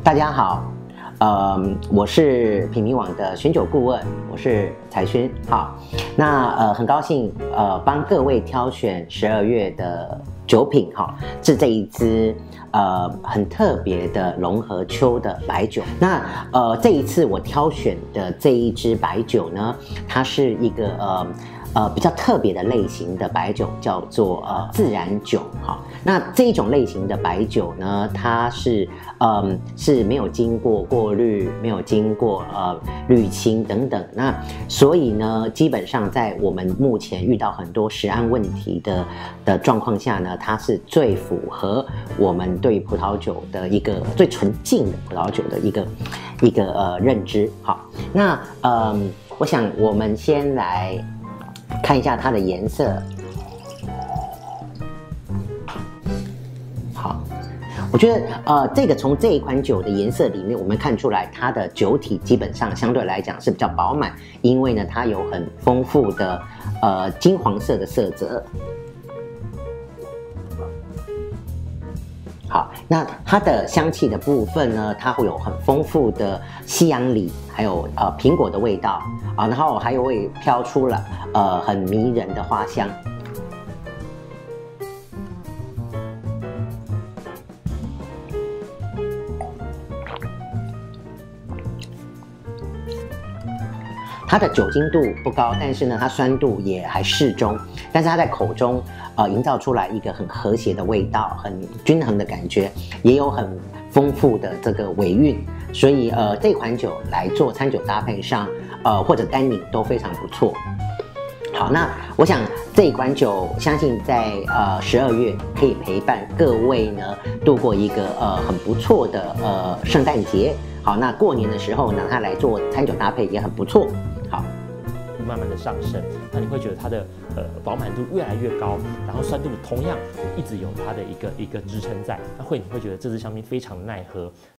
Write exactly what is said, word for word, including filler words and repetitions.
大家好，呃，我是品茗网的选酒顾问，我是财勋。好，那呃很高兴呃帮各位挑选十二月的酒品哈，是这一支呃很特别的龙和丘的白酒。那呃这一次我挑选的这一支白酒呢，它是一个呃。呃，比较特别的类型的白酒叫做呃自然酒，哈。那这一种类型的白酒呢，它是嗯是没有经过过滤，没有经过呃滤清等等。那所以呢，基本上在我们目前遇到很多食安问题的的状况下呢，它是最符合我们对葡萄酒的一个最纯净的葡萄酒的一个一个呃认知。好，那嗯，我想我们先来看一下它的颜色。好，我觉得呃，这个从这一款酒的颜色里面，我们看出来它的酒体基本上相对来讲是比较饱满，因为呢它有很丰富的呃金黄色的色泽。好，那它的香气的部分呢，它会有很丰富的西洋梨，还有呃苹果的味道啊，然后还有会飘出了呃很迷人的花香。它的酒精度不高，但是呢，它酸度也还适中，但是它在口中呃营造出来一个很和谐的味道，很均衡的感觉，也有很丰富的这个尾韵，所以呃这款酒来做餐酒搭配上，呃或者单饮都非常不错。好，那我想这一款酒，相信在呃十二月可以陪伴各位呢度过一个呃很不错的呃圣诞节。好，那过年的时候拿它来做餐酒搭配也很不错。好， 慢慢的上升，那你会觉得它的呃饱满度越来越高，然后酸度同样一直有它的一个一个支撑在，那会你会觉得这支香槟非常耐喝。